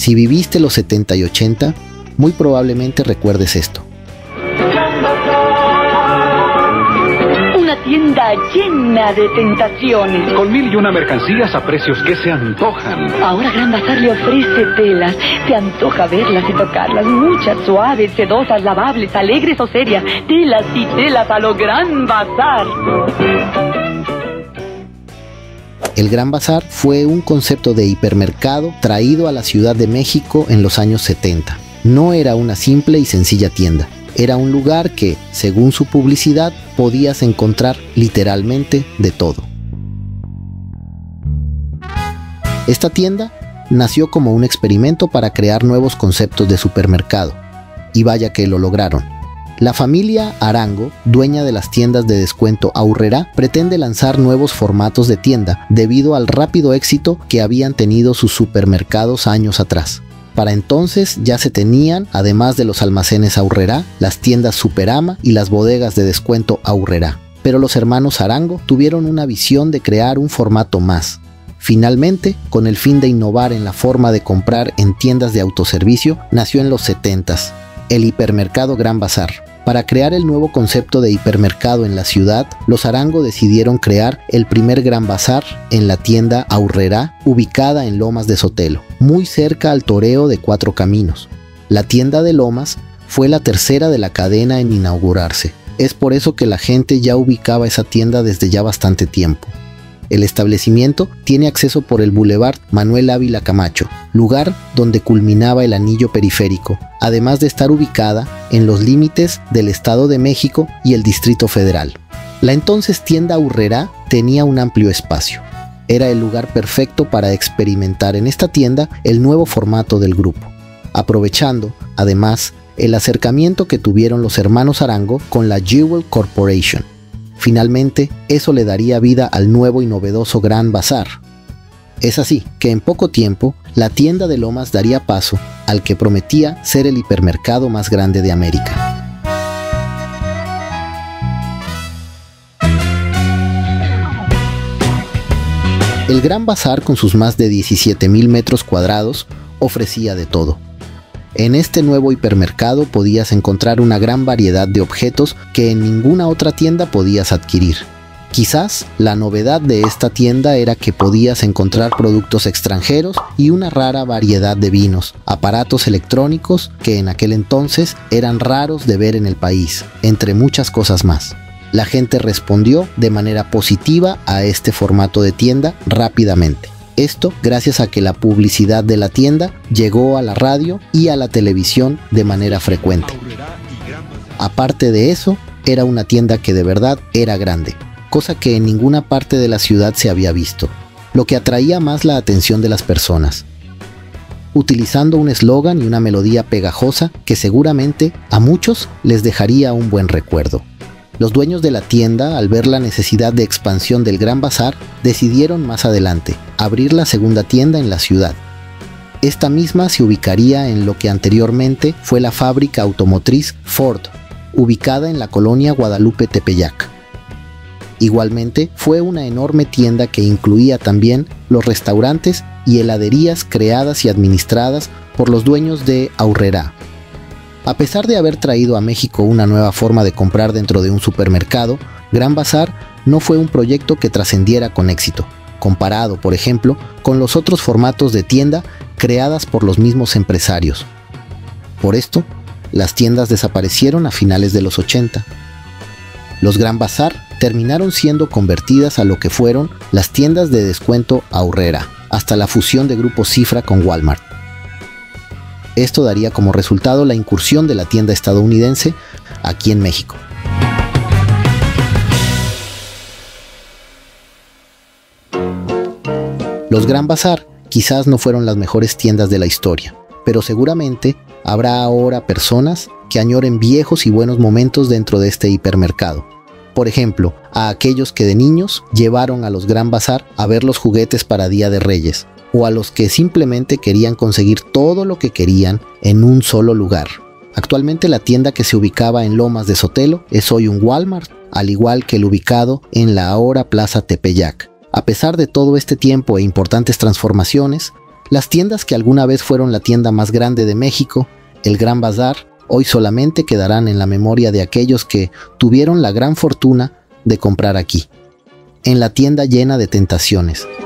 Si viviste los 70 y 80, muy probablemente recuerdes esto. Una tienda llena de tentaciones. Con 1001 mercancías a precios que se antojan. Ahora Gran Bazar le ofrece telas. Se antoja verlas y tocarlas. Muchas, suaves, sedosas, lavables, alegres o serias. Telas y telas a lo Gran Bazar. El Gran Bazar fue un concepto de hipermercado traído a la Ciudad de México en los años 70. No era una simple y sencilla tienda. Era un lugar que, según su publicidad, podías encontrar literalmente de todo. Esta tienda nació como un experimento para crear nuevos conceptos de supermercado. Y vaya que lo lograron. La familia Arango, dueña de las tiendas de descuento Aurrerá, pretende lanzar nuevos formatos de tienda debido al rápido éxito que habían tenido sus supermercados años atrás. Para entonces ya se tenían, además de los almacenes Aurrerá, las tiendas Superama y las bodegas de descuento Aurrerá. Pero los hermanos Arango tuvieron una visión de crear un formato más. Finalmente, con el fin de innovar en la forma de comprar en tiendas de autoservicio, nació en los 70s, el hipermercado Gran Bazar. Para crear el nuevo concepto de hipermercado en la ciudad, los Arango decidieron crear el primer Gran Bazar en la tienda Aurrerá, ubicada en Lomas de Sotelo, muy cerca al toreo de Cuatro Caminos. La tienda de Lomas fue la tercera de la cadena en inaugurarse. Es por eso que la gente ya ubicaba esa tienda desde ya bastante tiempo. El establecimiento tiene acceso por el Boulevard Manuel Ávila Camacho, lugar donde culminaba el anillo periférico, además de estar ubicada en los límites del Estado de México y el Distrito Federal. La entonces tienda Aurrerá tenía un amplio espacio. Era el lugar perfecto para experimentar en esta tienda el nuevo formato del grupo, aprovechando, además, el acercamiento que tuvieron los hermanos Arango con la Jewel Corporation. Finalmente, eso le daría vida al nuevo y novedoso Gran Bazar. Es así que en poco tiempo, la tienda de Lomas daría paso al que prometía ser el hipermercado más grande de América. El Gran Bazar, con sus más de 17,000 metros cuadrados, ofrecía de todo. En este nuevo hipermercado podías encontrar una gran variedad de objetos que en ninguna otra tienda podías adquirir. Quizás la novedad de esta tienda era que podías encontrar productos extranjeros y una rara variedad de vinos, aparatos electrónicos que en aquel entonces eran raros de ver en el país, entre muchas cosas más. La gente respondió de manera positiva a este formato de tienda rápidamente. Esto gracias a que la publicidad de la tienda llegó a la radio y a la televisión de manera frecuente. Aparte de eso, era una tienda que de verdad era grande, cosa que en ninguna parte de la ciudad se había visto, lo que atraía más la atención de las personas. Utilizando un eslogan y una melodía pegajosa que seguramente a muchos les dejaría un buen recuerdo. Los dueños de la tienda, al ver la necesidad de expansión del Gran Bazar, decidieron más adelante abrir la segunda tienda en la ciudad. Esta misma se ubicaría en lo que anteriormente fue la fábrica automotriz Ford, ubicada en la colonia Guadalupe Tepeyac. Igualmente, fue una enorme tienda que incluía también los restaurantes y heladerías creadas y administradas por los dueños de Aurrerá. A pesar de haber traído a México una nueva forma de comprar dentro de un supermercado, Gran Bazar no fue un proyecto que trascendiera con éxito, comparado, por ejemplo, con los otros formatos de tienda creadas por los mismos empresarios. Por esto, las tiendas desaparecieron a finales de los 80. Los Gran Bazar terminaron siendo convertidas a lo que fueron las tiendas de descuento Aurrerá, hasta la fusión de Grupo Cifra con Walmart. Esto daría como resultado la incursión de la tienda estadounidense aquí en México. Los Gran Bazar quizás no fueron las mejores tiendas de la historia, pero seguramente habrá ahora personas que añoren viejos y buenos momentos dentro de este hipermercado. Por ejemplo, a aquellos que de niños llevaron a los Gran Bazar a ver los juguetes para Día de Reyes, o a los que simplemente querían conseguir todo lo que querían en un solo lugar. Actualmente la tienda que se ubicaba en Lomas de Sotelo es hoy un Walmart, al igual que el ubicado en la ahora Plaza Tepeyac. A pesar de todo este tiempo e importantes transformaciones, Las tiendas que alguna vez fueron la tienda más grande de México, el Gran Bazar, hoy solamente quedarán en la memoria de aquellos que tuvieron la gran fortuna de comprar aquí, en la tienda llena de tentaciones,